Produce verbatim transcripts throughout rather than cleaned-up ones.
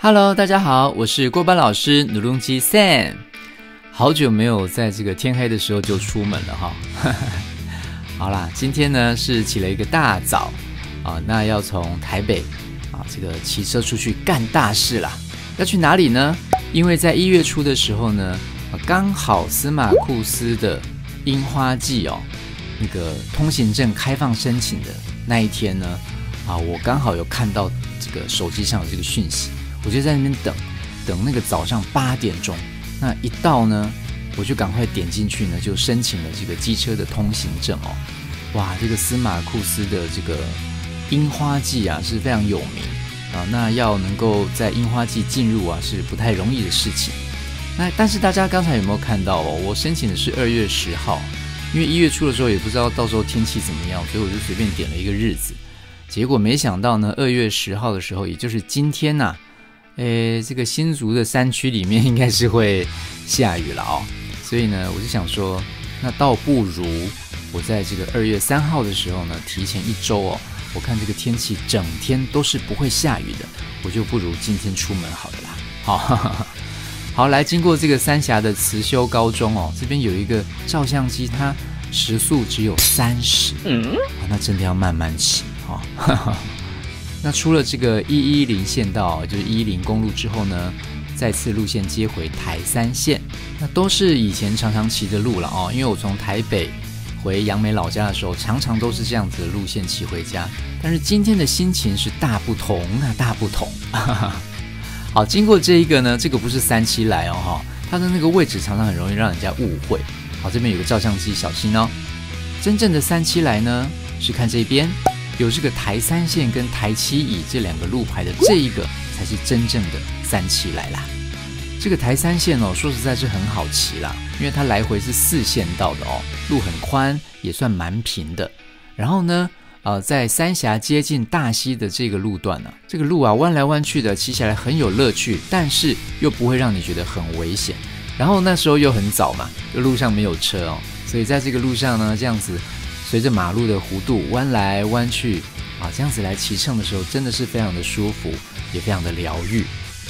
Hello， 大家好，我是郭班老师努隆基 Sam， 好久没有在这个天黑的时候就出门了哈。好啦，今天呢是起了一个大早啊，那要从台北啊这个骑车出去干大事啦。要去哪里呢？因为在一月初的时候呢，刚好司马库斯的樱花季哦，那个通行证开放申请的那一天呢，啊，我刚好有看到这个手机上有这个讯息。我就在那边等，等那个早上八点钟，那一到呢，我就赶快点进去呢，就申请了这个机车的通行证哦。哇，这个司马库斯的这个樱花季啊是非常有名啊，那要能够在樱花季进入啊是不太容易的事情。那但是大家刚才有没有看到哦？我申请的是二月十号，因为一月初的时候也不知道到时候天气怎么样，所以我就随便点了一个日子。结果没想到呢，二月十号的时候，也就是今天呐、啊。诶，这个新竹的山区里面应该是会下雨了哦，所以呢，我就想说，那倒不如我在这个二月三号的时候呢，提前一周哦，我看这个天气整天都是不会下雨的，我就不如今天出门好了啦。好，好，来经过这个三峡的慈修高中哦，这边有一个照相机，它时速只有三十，嗯，那真的要慢慢骑哈。哦那出了这个一一零县道，就是一一零公路之后呢，再次路线接回台三线，那都是以前常常骑的路了哦。因为我从台北回杨梅老家的时候，常常都是这样子的路线骑回家。但是今天的心情是大不同啊，大不同。好，经过这一个呢，这个不是三七来哦哈，它的那个位置常常很容易让人家误会。好，这边有个照相机，小心哦。真正的三七来呢，是看这边。有这个台三线跟台七乙这两个路牌的这一个才是真正的三七来啦。这个台三线哦，说实在是很好骑啦，因为它来回是四线道的哦，路很宽，也算蛮平的。然后呢，呃，在三峡接近大溪的这个路段呢、啊，这个路啊弯来弯去的，骑起来很有乐趣，但是又不会让你觉得很危险。然后那时候又很早嘛，就路上没有车哦，所以在这个路上呢，这样子。随着马路的弧度弯来弯去啊，这样子来骑乘的时候，真的是非常的舒服，也非常的疗愈。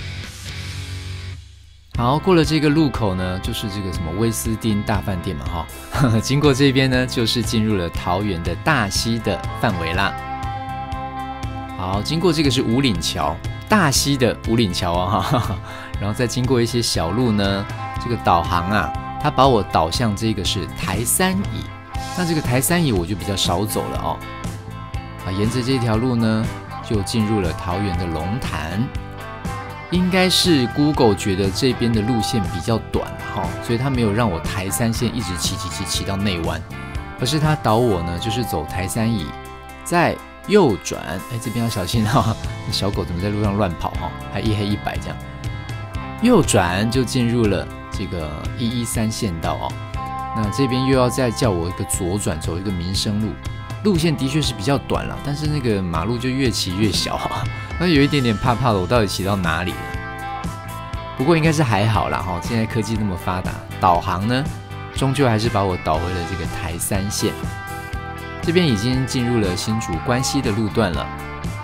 好，过了这个路口呢，就是这个什么威斯汀大饭店嘛哈，经过这边呢，就是进入了桃园的大溪的范围啦。好，经过这个是五岭桥，大溪的五岭桥啊哈，然后再经过一些小路呢，这个导航啊，它把我导向这个是台三乙。那这个台三乙我就比较少走了哦，啊，沿着这条路呢，就进入了桃园的龙潭。应该是 Google 觉得这边的路线比较短哈、哦，所以他没有让我台三线一直骑骑骑骑到内湾，而是他导我呢，就是走台三乙，再右转，哎，这边要小心哈、哦，小狗怎么在路上乱跑哈、哦，还一黑一白这样，右转就进入了这个一一三线道哦。那这边又要再叫我一个左转，走一个民生路，路线的确是比较短了，但是那个马路就越骑越小啊，那有一点点怕怕的，我到底骑到哪里了？不过应该是还好啦哈，现在科技那么发达，导航呢，终究还是把我导回了这个台三线。这边已经进入了新竹关西的路段了。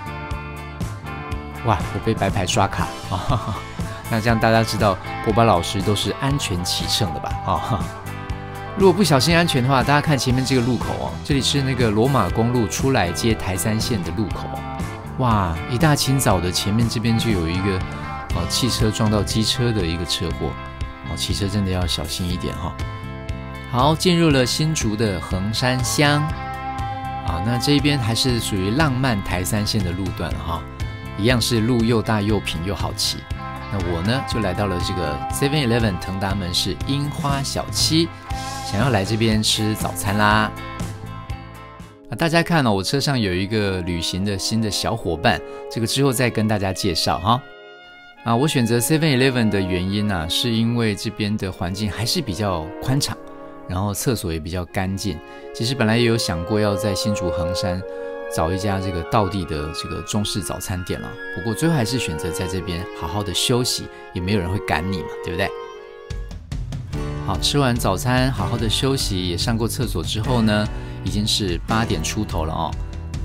哇，我被白牌刷卡啊！那这样大家知道国宝老师都是安全骑乘的吧？啊。如果不小心安全的话，大家看前面这个路口哦，这里是那个罗马公路出来接台三线的路口哦。哇，一大清早的，前面这边就有一个哦汽车撞到机车的一个车祸哦，骑车真的要小心一点哈、哦。好，进入了新竹的横山乡啊，那这边还是属于浪漫台三线的路段哈、哦，一样是路又大又平又好骑。那我呢就来到了这个 seven eleven 腾达门市樱花小七。想要来这边吃早餐啦！啊，大家看哦，我车上有一个旅行的新的小伙伴，这个之后再跟大家介绍哈。啊，我选择 seven eleven 的原因呢、啊，是因为这边的环境还是比较宽敞，然后厕所也比较干净。其实本来也有想过要在新竹横山找一家这个道地的这个中式早餐店了，不过最后还是选择在这边好好的休息，也没有人会赶你嘛，对不对？好，吃完早餐，好好的休息，也上过厕所之后呢，已经是八点出头了哦。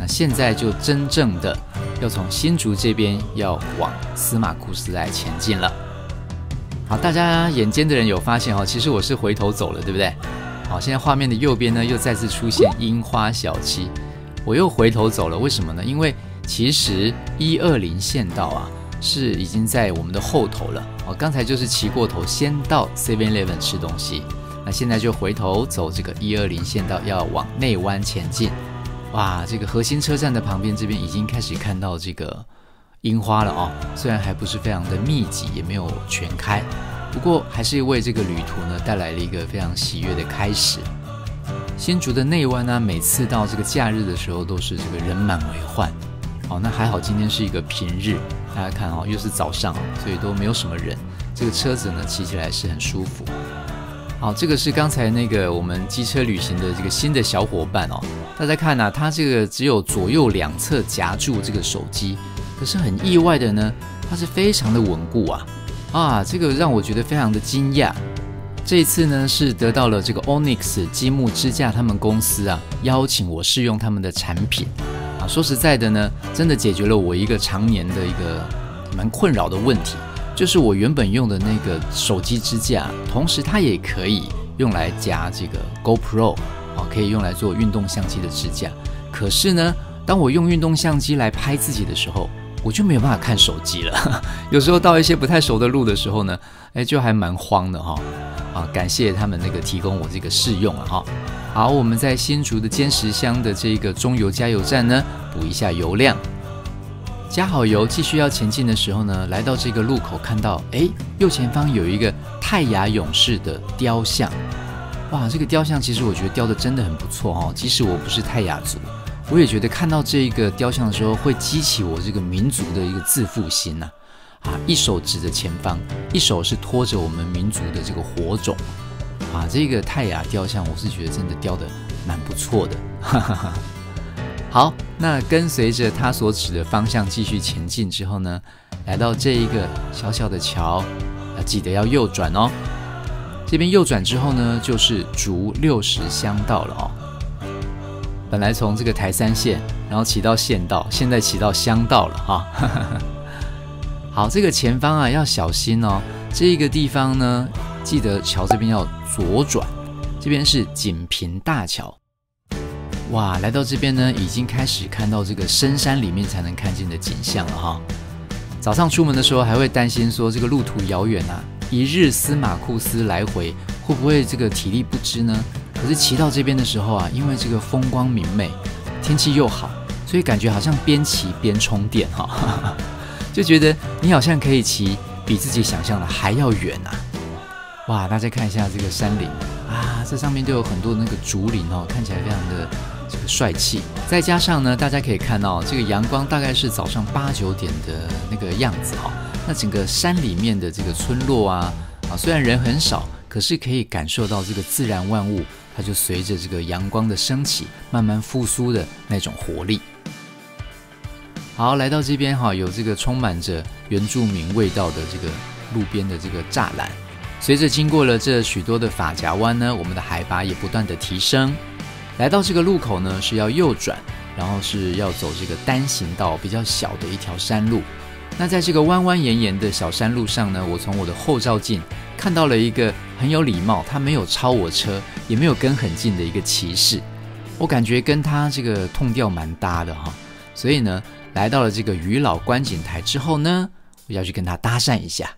那现在就真正的要从新竹这边要往司马库斯来前进了。好，大家眼尖的人有发现哦，其实我是回头走了，对不对？好，现在画面的右边呢又再次出现樱花小七，我又回头走了，为什么呢？因为其实一二零县道啊是已经在我们的后头了。哦，刚才就是骑过头，先到 seven eleven 吃东西，那现在就回头走这个一二零县道，要往内湾前进。哇，这个核心车站的旁边这边已经开始看到这个樱花了哦，虽然还不是非常的密集，也没有全开，不过还是为这个旅途呢带来了一个非常喜悦的开始。新竹的内湾呢，每次到这个假日的时候都是这个人满为患。哦，那还好今天是一个平日，大家看哦，又是早上，所以都没有什么人，这个车子呢骑起来是很舒服。好，这个是刚才那个我们机车旅行的这个新的小伙伴哦，大家看啊，他这个只有左右两侧夹住这个手机，可是很意外的呢，它是非常的稳固啊，啊，这个让我觉得非常的惊讶。这一次呢是得到了这个 Onyx 积木支架他们公司啊邀请我试用他们的产品啊，说实在的呢，真的解决了我一个常年的一个蛮困扰的问题。就是我原本用的那个手机支架，同时它也可以用来夹这个 GoPro， 啊，可以用来做运动相机的支架。可是呢，当我用运动相机来拍自己的时候，我就没有办法看手机了。有时候到一些不太熟的路的时候呢，哎，就还蛮慌的哈。啊，感谢他们那个提供我这个试用了哈。好，我们在新竹的尖石乡的这个中油加油站呢，补一下油量。加好油，继续要前进的时候呢，来到这个路口，看到哎，右前方有一个泰雅勇士的雕像。哇，这个雕像其实我觉得雕的真的很不错哦。即使我不是泰雅族，我也觉得看到这个雕像的时候，会激起我这个民族的一个自负心呐、啊。啊，一手指着前方，一手是托着我们民族的这个火种。啊，这个泰雅雕像，我是觉得真的雕的蛮不错的。哈哈哈。好，那跟随着他所指的方向继续前进之后呢，来到这一个小小的桥，要记得要右转哦。这边右转之后呢，就是竹六十乡道了哦。本来从这个台三线，然后骑到县道，现在骑到乡道了哈、哦。好，这个前方啊要小心哦。这个地方呢，记得桥这边要左转，这边是锦屏大桥。哇，来到这边呢，已经开始看到这个深山里面才能看见的景象了哈。早上出门的时候还会担心说这个路途遥远啊，一日司马库斯来回会不会这个体力不支呢？可是骑到这边的时候啊，因为这个风光明媚，天气又好，所以感觉好像边骑边充电哈，就觉得你好像可以骑比自己想象的还要远啊。哇，大家看一下这个山林啊，这上面都有很多那个竹林哦，看起来非常的这个帅气。再加上呢，大家可以看到这个阳光大概是早上八九点的那个样子哈、哦。那整个山里面的这个村落啊，啊虽然人很少，可是可以感受到这个自然万物，它就随着这个阳光的升起，慢慢复苏的那种活力。好，来到这边哈，有这个充满着原住民味道的这个路边的这个栅栏。随着经过了这许多的发夹湾呢，我们的海拔也不断的提升。来到这个路口呢，是要右转，然后是要走这个单行道比较小的一条山路。那在这个弯弯延延的小山路上呢，我从我的后照镜看到了一个很有礼貌，他没有超我车，也没有跟很近的一个骑士，我感觉跟他这个痛调蛮搭的哈。所以呢，来到了这个渔老观景台之后呢，我要去跟他搭讪一下。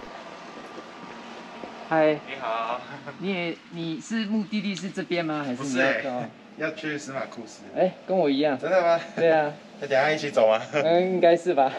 嗨， 你好， 你也你是目的地是这边吗？还是你要不是欸，要去司马库斯。 哎、欸，跟我一样。 真的吗？ 对啊。 那等一下一起走吗？ 嗯，应该是吧。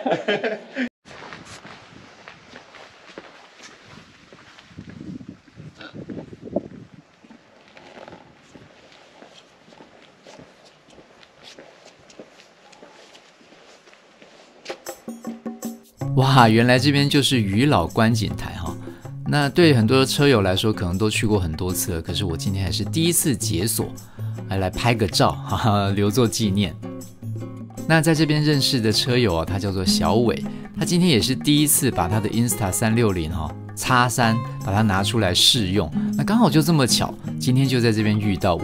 哇，原来这边就是渔老观景台哈。那对很多车友来说，可能都去过很多次了，可是我今天还是第一次解锁，来来拍个照，哈哈，留作纪念。那在这边认识的车友啊，他叫做小伟，他今天也是第一次把他的 Insta 三六零哈叉三把它拿出来试用。那刚好就这么巧，今天就在这边遇到我。那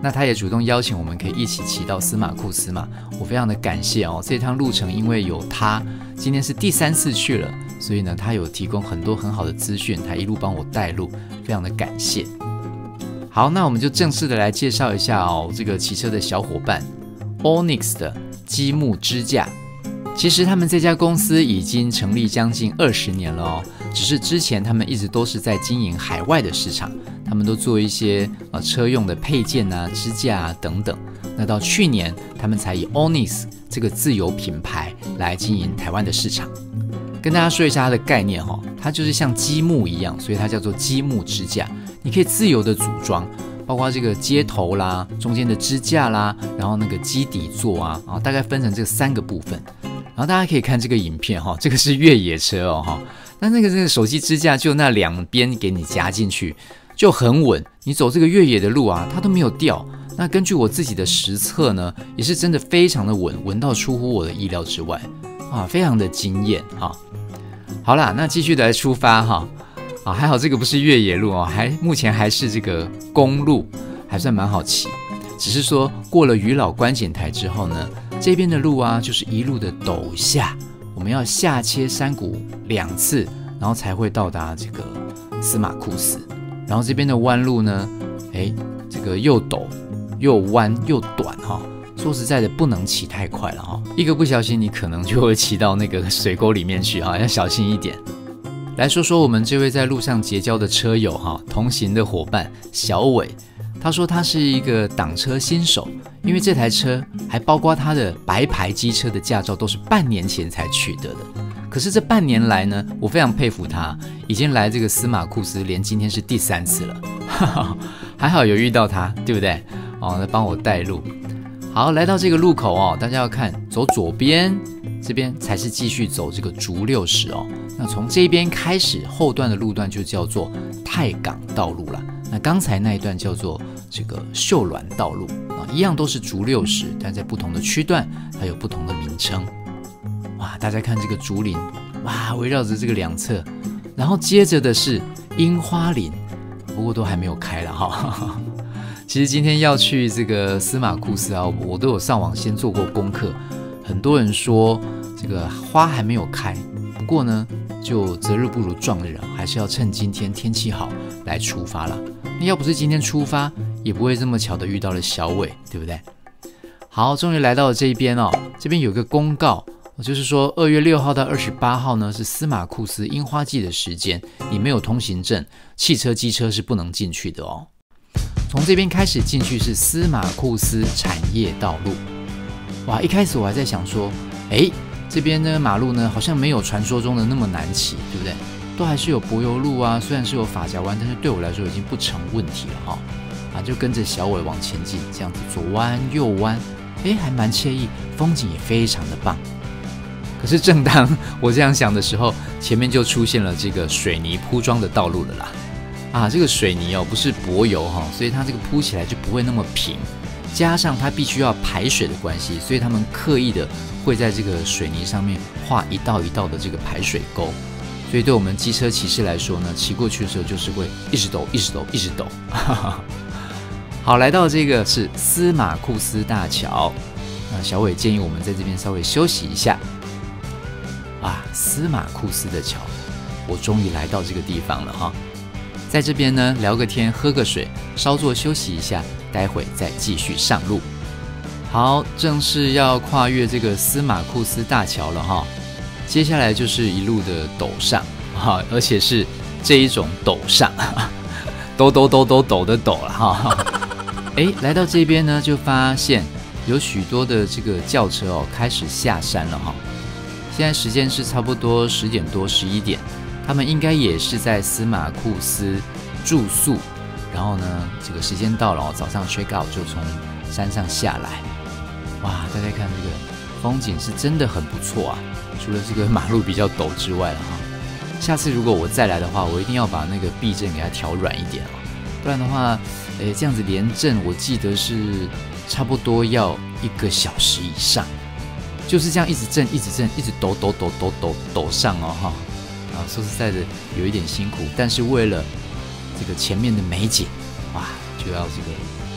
那他也主动邀请我们可以一起骑到司马库斯嘛，我非常的感谢哦。这趟路程因为有他，今天是第三次去了，所以呢，他有提供很多很好的资讯，他一路帮我带路，非常的感谢。好，那我们就正式的来介绍一下哦，这个骑车的小伙伴 Onyx 的积木支架。其实他们这家公司已经成立将近二十年了哦，只是之前他们一直都是在经营海外的市场，他们都做一些呃车用的配件啊、支架啊等等。那到去年，他们才以 Onyx 这个自有品牌来经营台湾的市场。跟大家说一下它的概念哦，它就是像积木一样，所以它叫做积木支架。你可以自由的组装，包括这个接头啦、中间的支架啦，然后那个基底座啊，然后大概分成这三个部分。然后大家可以看这个影片哈，这个是越野车哦哈，那那个这个手机支架就那两边给你夹进去，就很稳。你走这个越野的路啊，它都没有掉。那根据我自己的实测呢，也是真的非常的稳，稳到出乎我的意料之外啊，非常的惊艳哈。好啦，那继续的来出发哈。啊，还好这个不是越野路哦，还目前还是这个公路，还算蛮好骑。只是说过了渔老观检台之后呢，这边的路啊，就是一路的陡下，我们要下切山谷两次，然后才会到达这个司马库斯。然后这边的弯路呢，哎，这个又陡又弯又短哈。说实在的，不能骑太快了哈，一个不小心你可能就会骑到那个水沟里面去哈，要小心一点。来说说我们这位在路上结交的车友哈，同行的伙伴小伟，他说他是一个挡车新手，因为这台车还包括他的白牌机车的驾照都是半年前才取得的。可是这半年来呢，我非常佩服他，已经来这个司马库斯，连今天是第三次了，哈哈，还好有遇到他，对不对？哦，来帮我带路。好，来到这个路口哦，大家要看，走左边，这边才是继续走这个竹六十哦。那从这边开始，后段的路段就叫做太港道路了。那刚才那一段叫做这个秀峦道路啊，一样都是竹六十，但在不同的区段，它有不同的名称。哇，大家看这个竹林，哇，围绕着这个两侧，然后接着的是樱花林，不过都还没有开了哈。其实今天要去这个司马库斯啊，我都有上网先做过功课。很多人说这个花还没有开，不过呢，就择日不如撞日，还是要趁今天天气好来出发了。那要不是今天出发，也不会这么巧的遇到了小伟，对不对？好，终于来到了这一边哦，这边有个公告，就是说二月六号到二十八号呢是司马库斯樱花季的时间，你没有通行证，汽车、机车是不能进去的哦。从这边开始进去是司马库斯产业道路。哇，一开始我还在想说，哎，这边呢马路呢好像没有传说中的那么难骑，对不对？都还是有柏油路啊，虽然是有法夹弯，但是对我来说已经不成问题了哈。啊，就跟着小伟往前进，这样子左弯右弯，哎，还蛮惬意，风景也非常的棒。可是正当我这样想的时候，前面就出现了这个水泥铺装的道路了啦。啊，这个水泥哦不是柏油哈，所以它这个铺起来就不会那么平。加上它必须要排水的关系，所以他们刻意的会在这个水泥上面画一道一道的这个排水沟。所以对我们机车骑士来说呢，骑过去的时候就是会一直抖、一直抖、一直抖。好，来到这个是司马库斯大桥，那小伟建议我们在这边稍微休息一下。啊，司马库斯的桥，我终于来到这个地方了哈。在这边呢，聊个天，喝个水，稍作休息一下，待会再继续上路。好，正式要跨越这个司马库斯大桥了哈。接下来就是一路的陡上哈，而且是这一种陡上，抖抖抖抖抖的抖了哈。哎，来到这边呢，就发现有许多的这个轿车哦，开始下山了哈。现在时间是差不多十点多、十一点。他们应该也是在司马库斯住宿，然后呢，这个时间到了，早上 check out 就从山上下来。哇，大家看这个风景是真的很不错啊！除了这个马路比较陡之外了哈。下次如果我再来的话，我一定要把那个避震给它调软一点哦，不然的话，诶，这样子连震我记得是差不多要一个小时以上，就是这样一直震、一直震、一直抖抖抖抖抖抖上哦哈。啊，说实在的，有一点辛苦，但是为了这个前面的美景，哇，就要这个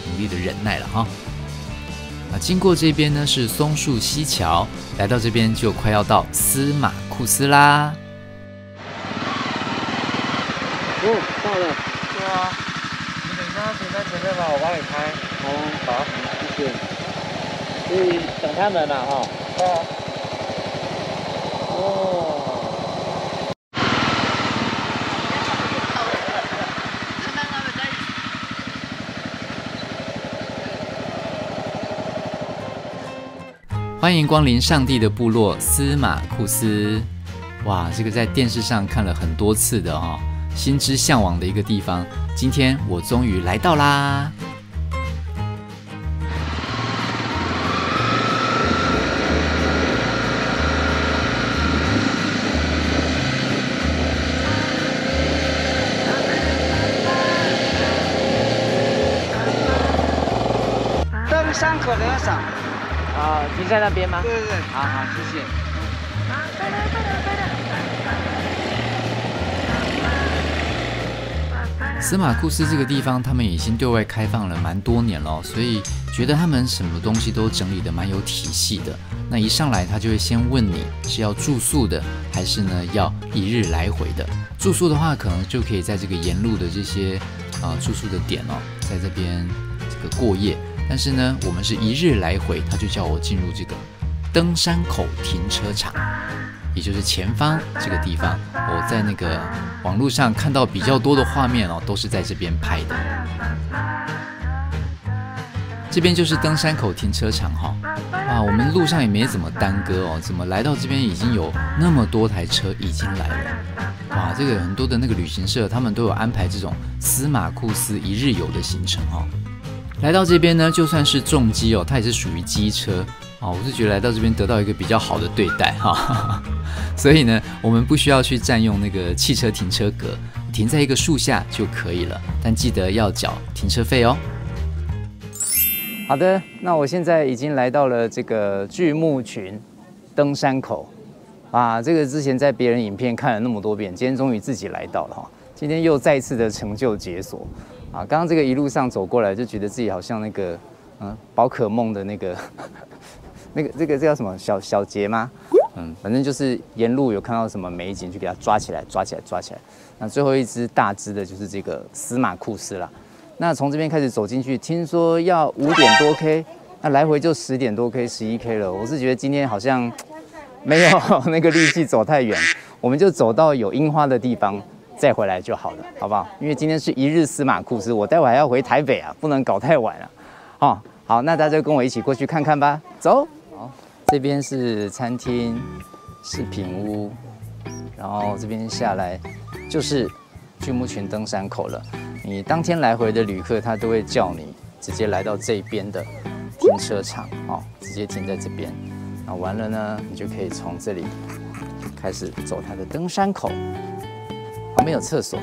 努力的忍耐了哈。啊，经过这边呢是松树溪桥，来到这边就快要到司马库斯啦。 哦，到了。 对啊，你等一下停在前面吧，我帮你开。 好啊，好，谢谢。所以等他们嘛，哈。 对啊。 哦。 欢迎光临上帝的部落司马库斯。哇，这个在电视上看了很多次的哦，心之向往的一个地方，今天我终于来到啦！ 登山口的赏啊，停在那边吗？ 对对对， 好好，谢谢。 司马库斯这个地方，他们已经对外开放了蛮多年了，所以觉得他们什么东西都整理得蛮有体系的。那一上来，他就会先问你是要住宿的，还是呢要一日来回的。住宿的话，可能就可以在这个沿路的这些啊、呃、住宿的点哦，在这边这个过夜。但是呢，我们是一日来回，他就叫我进入这个登山口停车场。也就是前方这个地方，我在那个网络上看到比较多的画面哦，都是在这边拍的。这边就是登山口停车场哈、哦，啊，我们路上也没怎么耽搁哦，怎么来到这边已经有那么多台车已经来了？哇，这个很多的那个旅行社他们都有安排这种司马库斯一日游的行程哦。来到这边呢，就算是重机哦，它也是属于机车。哦，我是觉得来到这边得到一个比较好的对待哈，所以呢，我们不需要去占用那个汽车停车格，停在一个树下就可以了，但记得要缴停车费哦。好的，那我现在已经来到了这个巨木群登山口啊，这个之前在别人影片看了那么多遍，今天终于自己来到了哈，今天又再一次的成就解锁啊！刚刚这个一路上走过来，就觉得自己好像那个嗯宝可梦的那个。那个这个这叫什么小小杰吗？嗯，反正就是沿路有看到什么美景，就给它抓起来，抓起来，抓起来。那最后一只大只的就是这个司马库斯啦。那从这边开始走进去，听说要五点多 K， 那来回就十点多 K、十一 K 了。我是觉得今天好像没有那个力气走太远，我们就走到有樱花的地方再回来就好了，好不好？因为今天是一日司马库斯，我待会还要回台北啊，不能搞太晚啊。哦，好，那大家就跟我一起过去看看吧，走。这边是餐厅、饰品屋，然后这边下来就是巨木群登山口了。你当天来回的旅客，他都会叫你直接来到这边的停车场，哦，直接停在这边。那完了呢，你就可以从这里开始走它的登山口，旁边有厕所。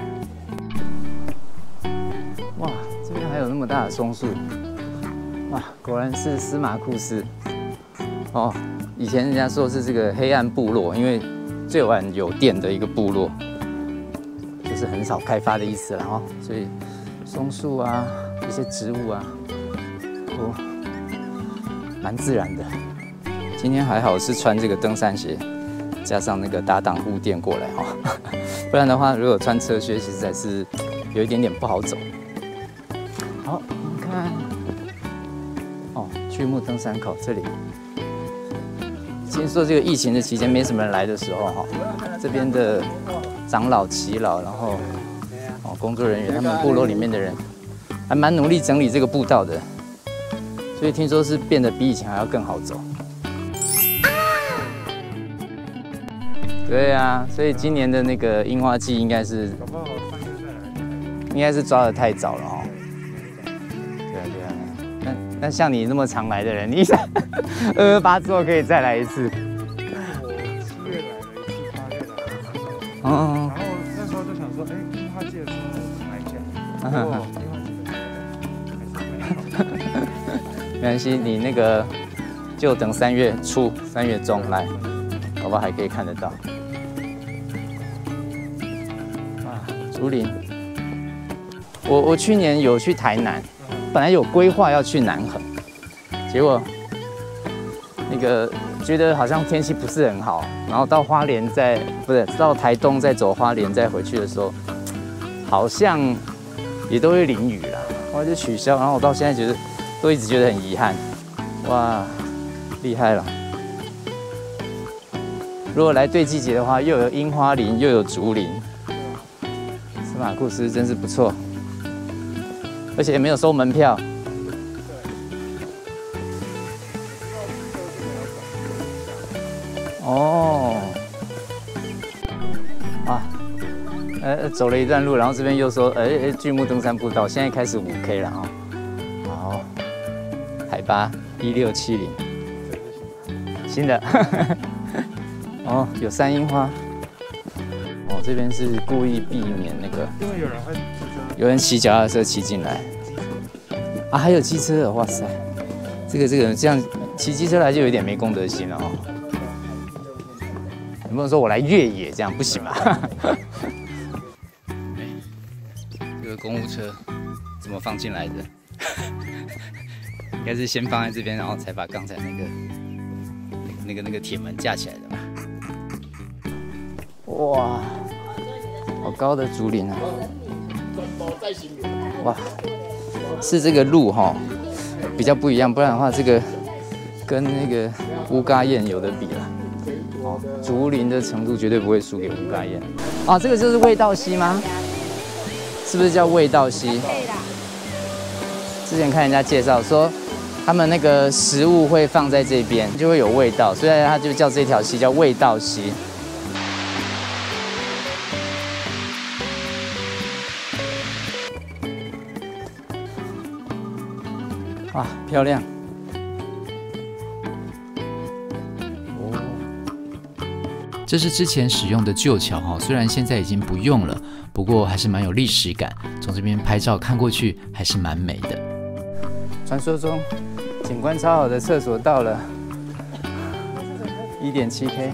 哇，这边还有那么大的松树，哇，果然是司马库斯。哦，以前人家说是这个黑暗部落，因为最晚有电的一个部落，就是很少开发的意思了哦。所以松树啊，一些植物啊，都蛮自然的。今天还好是穿这个登山鞋，加上那个打挡护垫过来哈、哦，不然的话，如果穿车靴，其实还是有一点点不好走。好，你看，哦，巨木登山口这里。听说这个疫情的期间没什么人来的时候，哈，这边的长老、耆老，然后哦工作人员，他们部落里面的人，还蛮努力整理这个步道的，所以听说是变得比以前还要更好走。对啊，所以今年的那个樱花季应该是，应该是抓得太早了哦。对啊对啊，那那像你那么常来的人，你想？二二八之后可以再来一次。 我七月来了一次，八月来了。 嗯。 然后那时候就想说，哎，樱花季的时候来一下。结果樱花季还是没有。 没关系，你那个就等三月初、三月中来，搞不好还可以看得到。啊，竹林。我我去年有去台南。 本来有规划要去南横，结果那个觉得好像天气不是很好，然后到花莲再不是到台东再走花莲再回去的时候，好像也都会淋雨啦，我就取消。然后我到现在觉得都一直觉得很遗憾。哇，厉害了！如果来对季节的话，又有樱花林，又有竹林，司马库斯真是不错，而且也没有收门票。哦，啊，呃，走了一段路，然后这边又说，哎、欸，巨木登山步道，现在开始五 K 了哦。好，海拔一六七零，新的。哦，有山樱花。哦，这边是故意避免那个， 因为有人会骑车， 有人骑脚踏车骑进来。啊，还有机车的，哇塞，这个这个这样骑机车来就有点没公德心了哦。有没有说我来越野这样不行吧？这个公务车怎么放进来的？应该是先放在这边，然后才把刚才那个那个那个铁门架起来的吧？哇，好高的竹林啊！哇，是这个路哈比较不一样，不然的话这个跟那个乌嘎堰有的比了。哦，竹林的程度绝对不会输给乌嘎堰。啊，这个就是味道溪吗？是不是叫味道溪？之前看人家介绍说，他们那个食物会放在这边，就会有味道，所以它就叫这条溪叫味道溪。哇，漂亮！ 这是之前使用的旧桥哈，虽然现在已经不用了，不过还是蛮有历史感。从这边拍照看过去还是蛮美的。 传说中景观超好的厕所到了 一点七 K。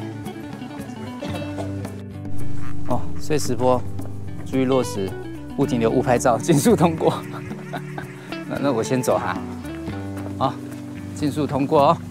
哦，碎石坡，注意落石，勿停留，勿拍照，尽速通过。那那我先走哈。好，尽速通过哦。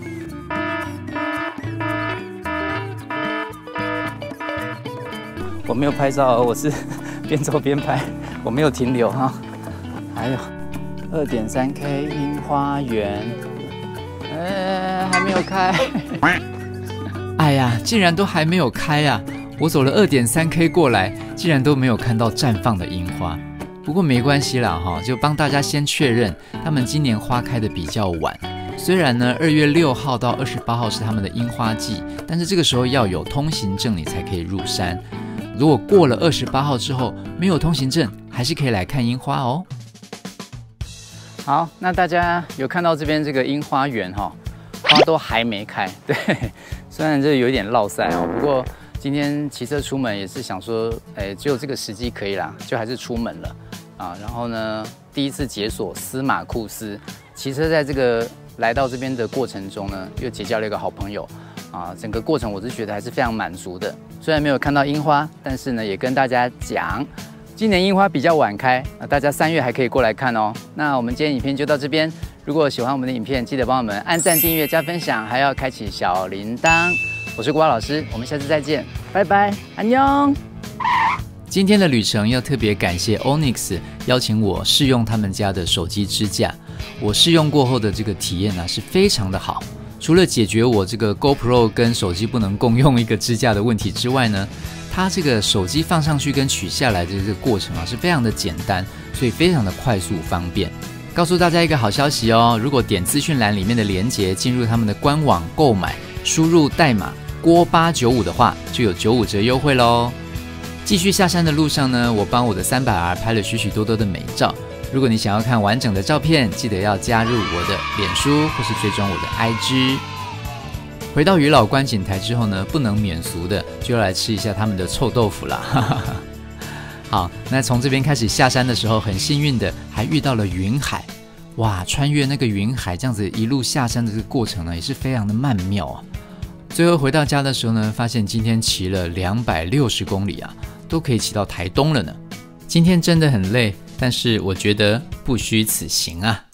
我没有拍照，我是边走边拍，我没有停留哈。还有 二点三 K 樱花园，呃，还没有开。 哎呀，竟然都还没有开啊！我走了 二点三 K 过来，竟然都没有看到绽放的樱花。不过没关系啦哈，就帮大家先确认，他们今年花开的比较晚。虽然呢，二月六号到二十八号是他们的樱花季，但是这个时候要有通行证你才可以入山。如果过了二十八号之后没有通行证，还是可以来看樱花哦。 好，那大家有看到这边这个樱花园哈，花都还没开。对，虽然这有一点落晒哦，不过今天骑车出门也是想说，哎，只有这个时机可以啦，就还是出门了啊。然后呢，第一次解锁司马库斯，骑车在这个来到这边的过程中呢，又结交了一个好朋友啊。整个过程我是觉得还是非常满足的。虽然没有看到樱花，但是呢，也跟大家讲，今年樱花比较晚开，那大家三月还可以过来看哦。那我们今天影片就到这边，如果喜欢我们的影片，记得帮我们按赞、订阅、加分享，还要开启小铃铛。我是郭老师，我们下次再见，拜拜，安妞。 今天的旅程要特别感谢 Onyx 邀请我试用他们家的手机支架，我试用过后的这个体验呢、啊、是非常的好。除了解决我这个 GoPro 跟手机不能共用一个支架的问题之外呢，它这个手机放上去跟取下来的这个过程啊是非常的简单，所以非常的快速方便。告诉大家一个好消息哦，如果点资讯栏里面的连结进入他们的官网购买，输入代码郭八九五的话，就有九五折优惠咯。继续下山的路上呢，我帮我的 三百 R 拍了许许多多的美照。如果你想要看完整的照片，记得要加入我的脸书或是追踪我的 I G。 回到渔老观景台之后呢，不能免俗的就要来吃一下他们的臭豆腐啦。好，那从这边开始下山的时候，很幸运的还遇到了云海。哇，穿越那个云海这样子一路下山的这个过程呢，也是非常的曼妙啊。最后回到家的时候呢，发现今天骑了两百六十公里啊，都可以骑到台东了呢。今天真的很累， 但是我觉得不虚此行啊。